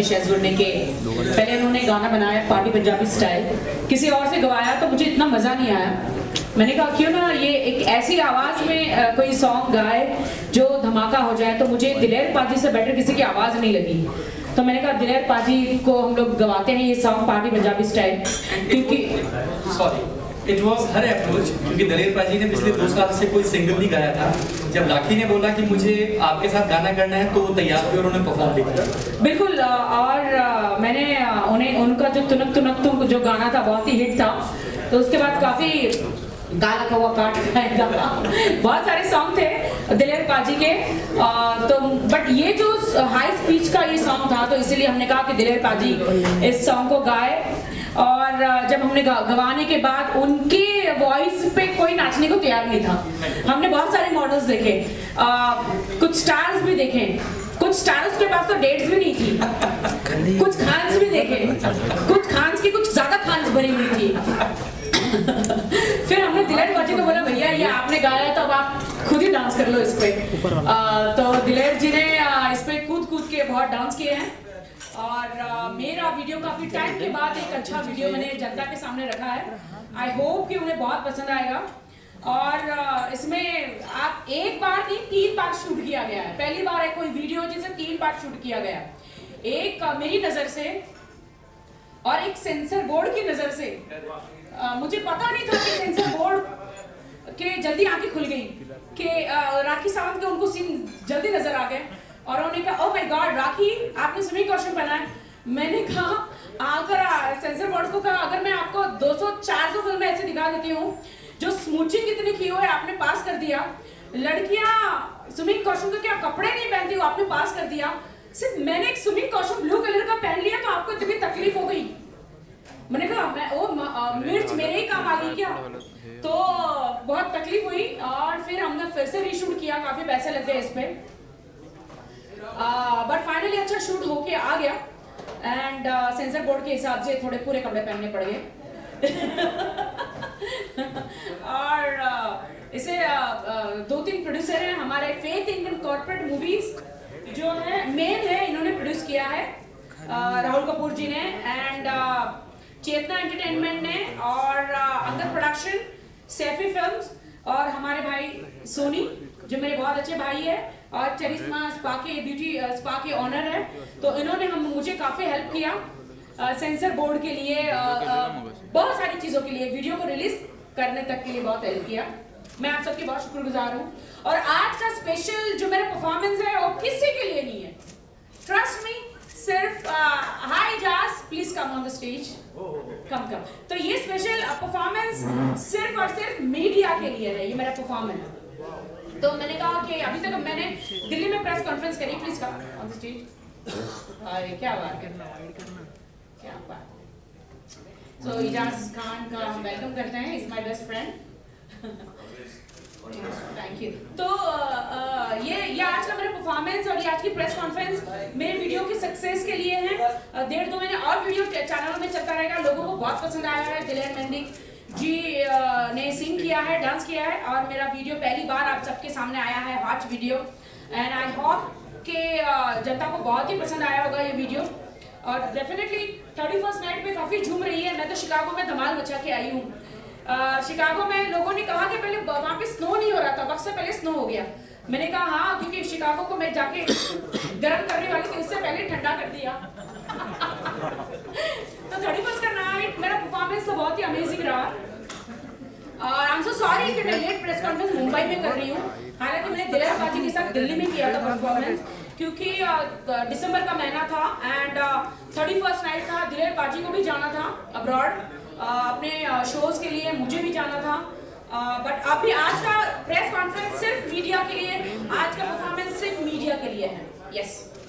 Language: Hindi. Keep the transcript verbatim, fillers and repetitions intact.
मुझे शेजवुड ने के पहले उन्होंने गाना बनाया पार्टी पंजाबी स्टाइल, किसी और से गवाया तो मुझे इतना मज़ा नहीं आया। मैंने कहा क्यों ना ये एक ऐसी आवाज़ में आ, कोई सॉन्ग गाए जो धमाका हो जाए। तो मुझे दिलेर पाजी से बेटर किसी की आवाज़ नहीं लगी, तो मैंने कहा दिलेर पाजी को हम लोग गवाते हैं ये सॉन्ग पार्टी पंजाबी स्टाइल। क्योंकि sorry it was her approach, क्योंकि दिलेर पाजी ने पिछले दो साल से कोई सिंगल नहीं गाया था। जब राखी ने बोला कि मुझे आपके साथ गाना करना है तो वो तैयार हुए और उन्होंने परफॉर्म भी किया। बिल्कुल, और मैंने उन्हें उनका जो तुनक तुनक तुम जो गाना था बहुत ही हिट था, तो उसके बाद काफ़ी गाना का वो काट बहुत सारे सॉन्ग थे दिलेर पाजी के, आ, तो बट ये जो हाई स्पीच का ये सॉन्ग था तो इसीलिए हमने कहा कि दिलेर पाजी इस सॉन्ग को गाए। और जब हमने गवाने के बाद उनकी वॉइस पे कोई नाचने को तैयार नहीं था। हमने बहुत सारे मॉडल्स देखे, आ, कुछ स्टार्स भी देखे, कुछ स्टार्स के पास तो डेट्स भी नहीं थी, कुछ खान्स भी देखे, कुछ खान्स की कुछ ज्यादा खान्स बनी हुई थी। फिर हमने दिलेर पाजी को बोला भैया ये आपने गाया तो अब आप खुद ही डांस कर लो इस पे। आ, तो दिलेर जी ने आ, इस पे कूद कूद के बहुत डांस किए हैं। और आ, मेरा वीडियो काफी टाइम के बाद एक अच्छा वीडियो मैंने जनता के सामने रखा है। आई होप कि उन्हें बहुत पसंद आएगा। और आ, इसमें आप एक बार नहीं तीन बार शूट किया गया है। पहली बार है कोई वीडियो जिसे तीन बार शूट किया गया, एक आ, मेरी नजर से और एक सेंसर बोर्ड की नजर से। आ, मुझे पता नहीं था कि सेंसर बोर्ड के जल्दी आंखें खुल गई कि राखी सावंत के उनको सीन जल्दी नजर आ गए और उन्होंने कहा ओह माय गॉड राखी आपने स्विमिंग कॉस्ट्यूम पहना है। मैंने कहा अगर सेंसर बोर्ड को कहा अगर मैं आपको दो सौ चार सौ फिल्में ऐसे दिखा देती हूँ जो स्मूचिंग कितने की हुए आपने पास कर दिया, लड़कियां स्विमिंग कॉस्ट्यूम के क्या कपड़े नहीं पहनती हो आपने पास कर दिया, सिर्फ मैंने एक स्विमिंग कॉस्ट्यूम ब्लू कलर का पहन लिया तो आपको इतनी तकलीफ हो गई। मैंने कहा मैं ओ मिर्च मेरे ही काम आ गई क्या, तो बहुत तकलीफ हुई। और फिर हमने फिर से रीशूट किया, काफी पैसे लगे इस पे, बट फाइनली अच्छा शूट होके आ गया। एंड सेंसर बोर्ड के हिसाब से थोड़े पूरे कपड़े पहनने पड़ गए। और uh, इसे uh, uh, दो तीन प्रोड्यूसर हैं हमारे फेथ इंडियन कॉर्पोरेट मूवीज जो है मेन है, इन्होंने प्रोड्यूस किया है, uh, राहुल कपूर जी ने एंड uh, चेतना एंटरटेनमेंट ने और uh, Angad production, Saifi films और हमारे भाई सोनी जो मेरे बहुत अच्छे भाई है और चरिश्मा स्पा के ब्यूटी स्पा के ऑनर है। तो इन्होंने हम मुझे काफ़ी हेल्प किया आ, सेंसर बोर्ड के लिए, आ, आ, बहुत सारी चीज़ों के लिए, वीडियो को रिलीज करने तक के लिए बहुत हेल्प किया। मैं आप सबकी बहुत शुक्रगुजार हूँ। और आज का स्पेशल जो मेरा परफॉर्मेंस है वो किसी के लिए नहीं है, ट्रस्ट मी, सिर्फ हाय जास please come on the stage, come come. तो ये स्पेशल परफॉर्मेंस सिर्फ और सिर्फ मीडिया के लिए है, ये मेरा परफॉर्मेंस। तो मैंने कहा कि अभी तक मैंने दिल्ली में प्रेस कॉन्फ्रेंस करी, please come on the stage. अरे क्या बात करना, क्या बात। सो इजाज खान का हम वेलकम करते हैं, is my best friend. Thank you. तो आ, ये ये आज का मेरा परफॉर्मेंस और ये आज की प्रेस कॉन्फ्रेंस मेरे वीडियो की सक्सेस के लिए है। डेढ़ दो महीने और वीडियो चैनल में चलता रहेगा, लोगों को बहुत पसंद आया है। दिलेर मेहंदी जी ने सिंग किया है, डांस किया है और मेरा वीडियो पहली बार आप सबके सामने आया है, hot video, and I hope कि जनता को बहुत ही पसंद आया होगा ये वीडियो। और डेफिनेटली थर्टी फर्स्ट नाइट में काफ़ी झूम रही है। मैं तो शिकागो में धमाल मचा के आई हूँ। शिकागो में लोगों ने कहा कि पहले वहाँ पे स्नो नहीं हो रहा था, वक्त से पहले स्नो हो गया। मैंने कहा हाँ, क्योंकि शिकागो को मैं जाके गर्म करने वाली थी, उससे पहले ठंडा कर दिया। तो थर्टी फर्स्ट का नाइट मेरा परफॉर्मेंस तो बहुत ही अमेजिंग रहा। और आई एम सो सॉरी कि मैं लेट प्रेस कॉन्फ्रेंस मुंबई में कर रही हूँ, हालांकि मैंने दिलेर पाजी के साथ दिल्ली में किया था परफॉर्मेंस, क्योंकि दिसंबर का महीना था एंड थर्टी फर्स्ट नाइट था। दिलेर पाजी को भी जाना था अब्रॉड अपने शोज के लिए, मुझे भी जाना था, बट अभी आज का प्रेस कॉन्फ्रेंस सिर्फ मीडिया के लिए, आज का परफॉर्मेंस सिर्फ मीडिया के लिए है। Yes yes.